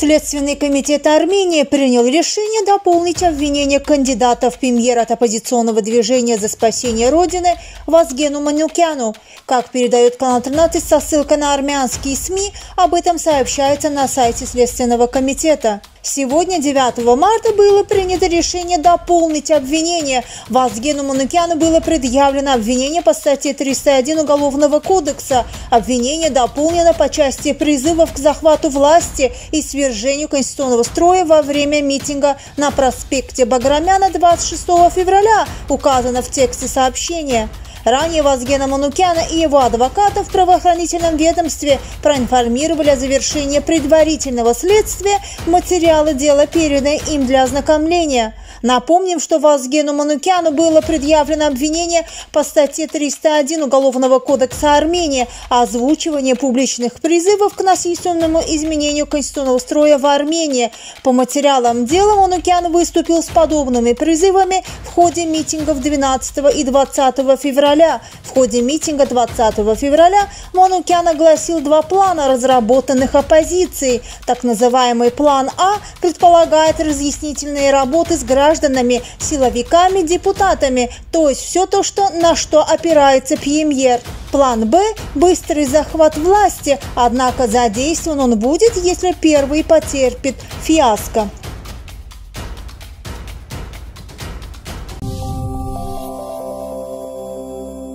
Следственный комитет Армении принял решение дополнить обвинение кандидата в премьер от оппозиционного движения «За спасение Родины» Вазгену Манукяну. Как передает канал 13 со ссылкой на армянские СМИ, об этом сообщается на сайте Следственного комитета. Сегодня, 9 марта, было принято решение дополнить обвинение. Вазгену Манукяну было предъявлено обвинение по статье 301 Уголовного кодекса. Обвинение дополнено по части призывов к захвату власти и свержению конституционного строя во время митинга на проспекте Баграмяна 26 февраля, указано в тексте сообщения. Ранее Вазгена Манукяна и его адвоката в правоохранительном ведомстве проинформировали о завершении предварительного следствия, материалы дела переданы им для ознакомления. Напомним, что Вазгену Манукяну было предъявлено обвинение по статье 301 Уголовного кодекса Армении «Озвучивание публичных призывов к насильственному изменению конституционного строя в Армении». По материалам дела Манукян выступил с подобными призывами в ходе митингов 12 и 20 февраля. В ходе митинга 20 февраля Манукян огласил два плана, разработанных оппозицией. Так называемый план А предполагает разъяснительные работы с гражданами, силовиками, депутатами, то есть все то, на что опирается премьер. План Б – быстрый захват власти, однако задействован он будет, если первый потерпит фиаско.